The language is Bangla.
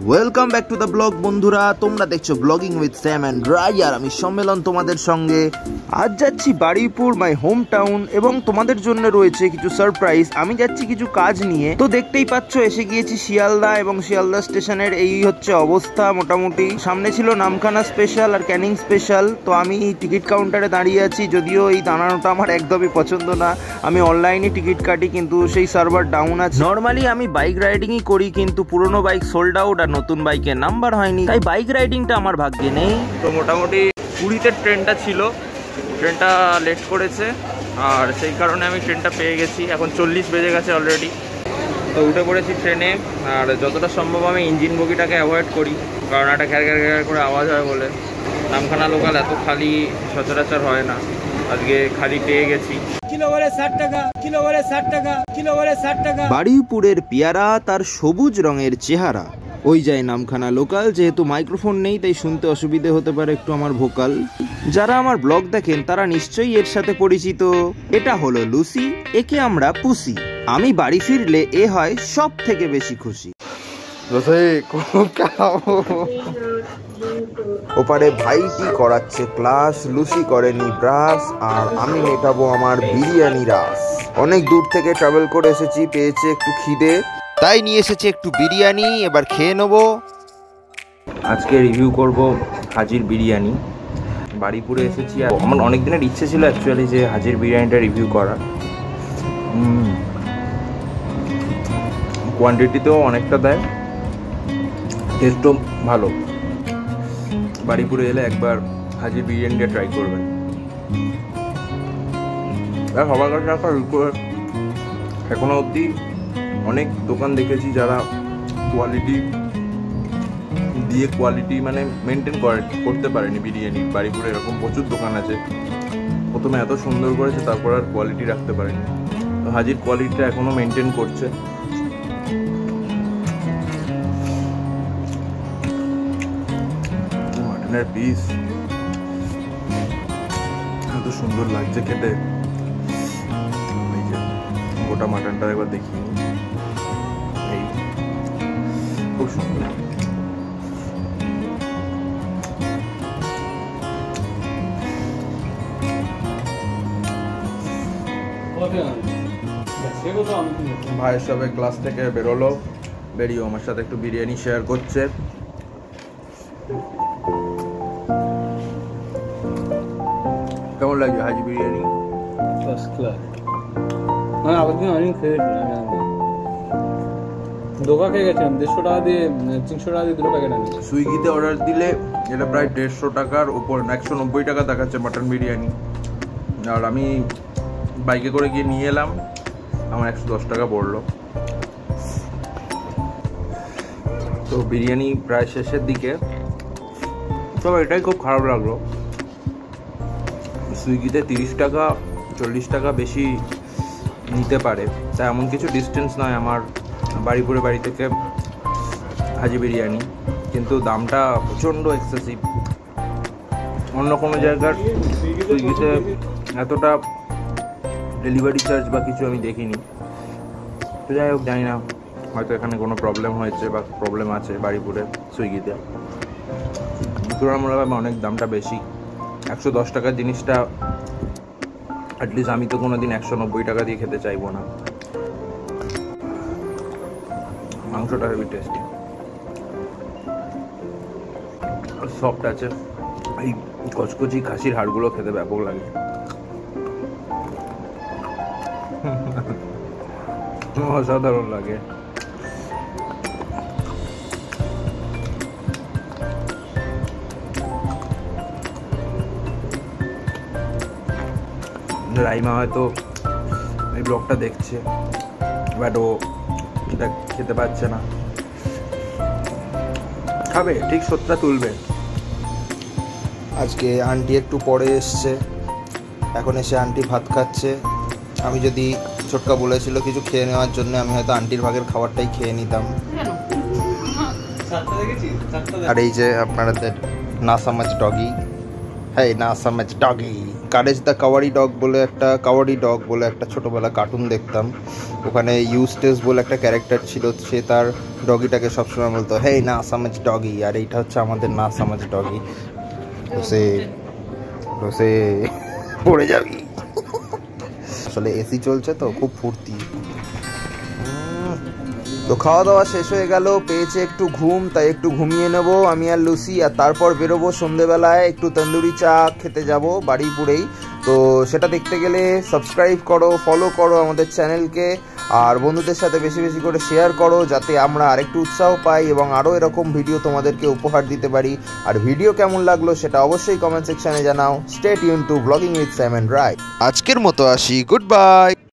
Welcome back to the blog বন্ধুরা, তোমরা দেখছো blogging with Sam and Rai, আর আমি সম্মেলন তোমাদের সঙ্গে। আজ যাচ্ছি বারুইপুর, মাই হোম টাউন, এবং তোমাদের জন্য রয়েছে কিছু সারপ্রাইজ। আমি যাচ্ছি কিছু কাজ নিয়ে, তো দেখতেই পাচ্ছ এসে গিয়েছি শিয়ালদা, এবং শিয়ালদা স্টেশনের এই হচ্ছে অবস্থা মোটামুটি। সামনে ছিল নামখানা স্পেশাল আর ক্যানিং স্পেশাল, তো আমি টিকিট কাউন্টারে দাঁড়িয়ে আছি। যদিও এই দাঁড়ানোটা আমার একদমই পছন্দ না, আমি অনলাইনে টিকিট কাটি কিন্তু সেই সার্ভার ডাউন আছে। নর্মালি আমি বাইক রাইডিংই করি, কিন্তু পুরোনো বাইক সোল্ড আউট আর নতুন বাইকের নাম্বার হয়নি, তাই বাইক রাইডিংটা আমার ভাগ্যে নেই। তো মোটামুটি পুরীতে ট্রেনটা ছিল, ট্রেনটা লেট করেছে, আর সেই কারণে আমি ট্রেনটা পেয়ে গেছি। এখন 40 বেজে গেছে অলরেডি। তো উঠে পড়েছি ট্রেনে, আর যতটা সম্ভব আমি ইঞ্জিন বগিটাকে অ্যাভয়েড করি, কারণ একটা ঘ্যার ঘ্যার ঘ্যার করে আওয়াজ হয় বলে। নামখানা লোকাল এত খালি সচরাচর হয় না, আজকে খালি পেয়ে গেছি। কিলো বলে 60 টাকা, কিলো বলে 60 টাকা, কিলো বলে 60 টাকা। বারুইপুরের পেয়ারা তার সবুজ রঙের চেহারা, ওই যায় নামখানা লোকাল। যেহেতু মাইক্রোফোন নেই তাই শুনতে অসুবিধে হতে পারে একটু আমার ভোকাল। যারা আমার ব্লগ দেখেন তারা নিশ্চয়ই এর সাথে পরিচিত। এটা হলো লুসি, একে আমরা পুসি। আমি বাড়ি ফিরলে এ হয় সব থেকে বেশি খুশি। ওপারে ভাইটি করাচ্ছে ক্লাস, লুসি করেনি ব্রাশ, আর আমি মেটাবো আমার বিরিয়ানি রাস। অনেক দূর থেকে ট্রাভেল করে এসেছি, পেয়েছে একটু খিদে, তাই নিয়ে এসেছে একটু বিরিয়ানি, এবার খেয়ে নেবো। আজকে রিভিউ করব হাজির বিরিয়ানি। বারুইপুরে এসেছি, আর আমার অনেক দিনের ইচ্ছে ছিল অ্যাকচুয়ালি যে হাজির বিরিয়ানিটা রিভিউ করার। কোয়ান্টিটিতেও অনেকটা দেয়, টেস্টও ভালো। বারুইপুরে এলে একবার হাজির বিরিয়ানিটা ট্রাই করবেন। সবার কাছে একটা রিকোয়েস্ট, এখনো অবধি অনেক দোকান দেখেছি যারা কোয়ালিটি দিয়ে কোয়ালিটি মানে মেনটেন করতে পারেনি বিরিয়ানি। বারুইপুরে এরকম প্রচুর দোকান আছে, প্রথমে এত সুন্দর করেছে তারপর আর কোয়ালিটি রাখতে পারেনি। তো হাজির কোয়ালিটিটা এখনো মেনটেন করছে। মাটনের পিস এত সুন্দর লাগছে খেতে। গোটা মাটনটা একবার দেখি, এই খুব সুন্দর। ভাইয়ের সবে ক্লাস থেকে বেরোলো, বেরিয়ে আমার সাথে একটু বিরিয়ানি শেয়ার করছে। কেমন লাগে হাজি বিরিয়ানি? First class. মানে আগের অনেক খেয়েছিলাম, ধোকা খেয়ে গেছিলাম। 150 টাকা দিয়ে 300 টাকা দিয়ে 2 প্যাকেট আনিয়েছি। সুইগিতে অর্ডার দিলে এটা প্রায় 150 টাকার উপর, 190 টাকা দেখাচ্ছে মাটন বিরিয়ানি। আর আমি বাইকে করে গিয়ে নিয়ে এলাম, আমার 110 টাকা পড়লো। তো বিরিয়ানি প্রায় শেষের দিকে, তবে এটাই খুব খারাপ লাগলো, সুইগিতে 30 টাকা 40 টাকা বেশি নিতে পারে। তা এমন কিছু ডিস্টেন্স নয় আমার বারুইপুরে বাড়ি থেকে হাজি বিরিয়ানি, কিন্তু দামটা প্রচণ্ড এক্সেসিভ। অন্য কোনো জায়গার সুইগিতে এতটা ডেলিভারি চার্জ বা কিছু আমি দেখিনি। তো যাই হোক, জানি না, হয়তো এখানে কোনো প্রবলেম হয়েছে বা প্রবলেম আছে বারুইপুরে সুইগিতে। তুলনামূলকভাবে অনেক দামটা বেশি। 110 টাকার জিনিসটা অ্যাটলিস্ট আমি তো কোনো দিন 190 টাকা দিয়ে খেতে চাইবো না। মাংসটা হেভি টেস্টি আর সফট আছে। এই কচকচি খাসির হাড়গুলো খেতে ব্যাপক লাগে। অসাধারণ লাগে। রাইমা হয়তো এই ব্লগটা দেখছে, বাট ও এটা খেতে পারছে না। খাবে, ঠিক সত্যটা তুলবে। আজকে আন্টি একটু পরে এসছে, এখন এসে আন্টি ভাত খাচ্ছে। আমি যদি ছোটকা বলেছিল কিছু খেয়ে নেওয়ার জন্য, আমি হয়তো আন্টির ভাগের খাবারটাই খেয়ে নিতাম। আর এই যে আপনাদের না সামাজ ডগি, হ্যাঁ না সামাজ doggy, Courage the cowardly dog বলে একটা ছোটোবেলা কার্টুন দেখতাম। ওখানে ইউস্টেস বলে একটা ক্যারেক্টার ছিল, সে তার ডগিটাকে সবসময় বলতো হেই না সামাজ ডগি, আর এইটা হচ্ছে আমাদের না সামাজ ডগি। রোসে রোসে পড়ে যাবি। আসলে এসি চলছে তো খুব ফুর্তি। তো খাওয়া দাওয়া শেষ হয়ে গেল, পেয়েছে একটু ঘুম, তাই একটু ঘুমিয়ে নেব আমি আর লুসি, আর তারপর বেরোবো সন্ধেবেলায় একটু তন্দুরি চা খেতে যাব বাড়িপুরেই। তো সেটা দেখতে গেলে সাবস্ক্রাইব করো, ফলো করো আমাদের চ্যানেলকে, আর বন্ধুদের সাথে বেশি বেশি করে শেয়ার করো, যাতে আমরা আরেকটু উৎসাহ পাই এবং আরও এরকম ভিডিও তোমাদেরকে উপহার দিতে পারি। আর ভিডিও কেমন লাগলো সেটা অবশ্যই কমেন্ট সেকশনে জানাও। Stay tune to blogging with Sam and Rai. আজকের মতো আসি, গুড বাই।